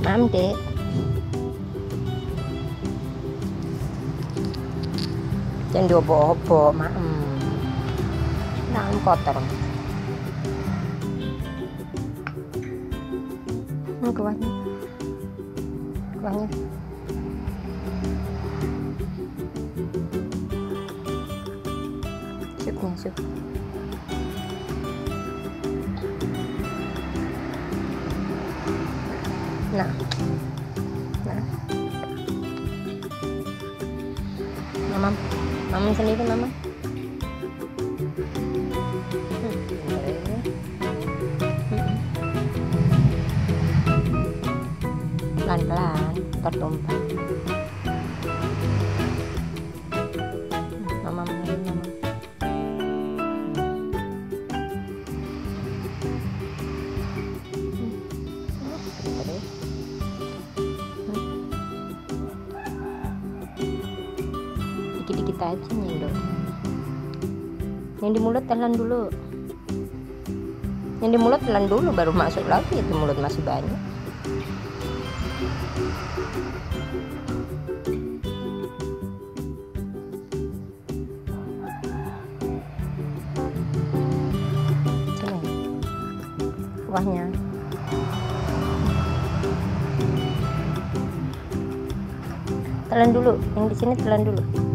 Am dek. Jangan diobo-obo, tangan kotor. Kuahnya. Sup. Nah. Mama sendiri mama. Pelan-pelan tertumpah. Mama. Dikit-dikit aja nyendok. Yang di mulut telan dulu. Yang di mulut telan dulu baru masuk lagi, itu mulut masih banyak. Sini. Kuahnya. Telan dulu, yang di sini telan dulu.